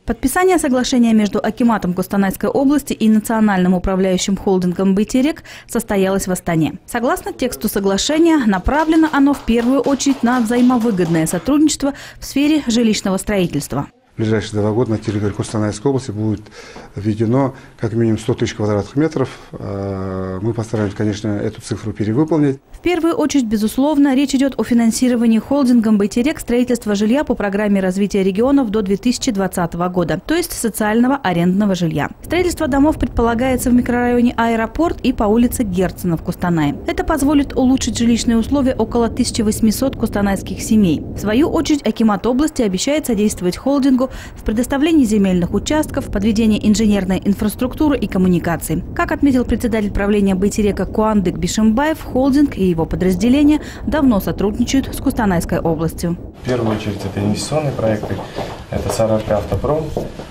Подписание соглашения между акиматом Костанайской области и национальным управляющим холдингом «Байтерек» состоялось в Астане. Согласно тексту соглашения, направлено оно в первую очередь на взаимовыгодное сотрудничество в сфере жилищного строительства. В ближайшие 2 года на территории Костанайской области будет введено как минимум 100 тысяч квадратных метров. Мы постараемся, конечно, эту цифру перевыполнить. В первую очередь, безусловно, речь идет о финансировании холдингом «Байтерек» строительства жилья по программе развития регионов до 2020 года, то есть социального арендного жилья. Строительство домов предполагается в микрорайоне Аэропорт и по улице Герцена в Костанае. Это позволит улучшить жилищные условия около 1800 костанайских семей. В свою очередь, акимат области обещает содействовать холдингу в предоставлении земельных участков, подведении инженерной инфраструктуры и коммуникаций. Как отметил председатель правления «Байтерека» Куандык Бишимбаев, холдинг и его подразделения давно сотрудничают с Костанайской областью. В первую очередь это инвестиционные проекты, это Саратовский автопром.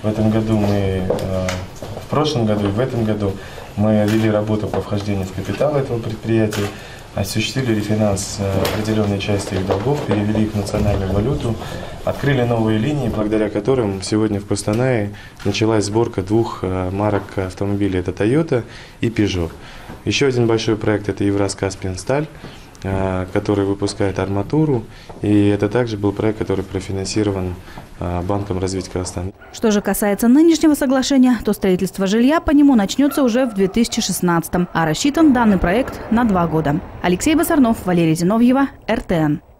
В прошлом году и в этом году мы вели работу по вхождению в капитал этого предприятия, осуществили рефинанс определенной части их долгов, перевели их в национальную валюту, открыли новые линии, благодаря которым сегодня в Костанае началась сборка 2 марок автомобилей. Это Toyota и Peugeot. Еще один большой проект – это Евразкаспиенсталь, который выпускает арматуру. И это также был проект, который профинансирован Банком развития Казахстана. Что же касается нынешнего соглашения, то строительство жилья по нему начнется уже в 2016-м, а рассчитан данный проект на 2 года. Алексей Басарнов, Валерия Зиновьева, РТН.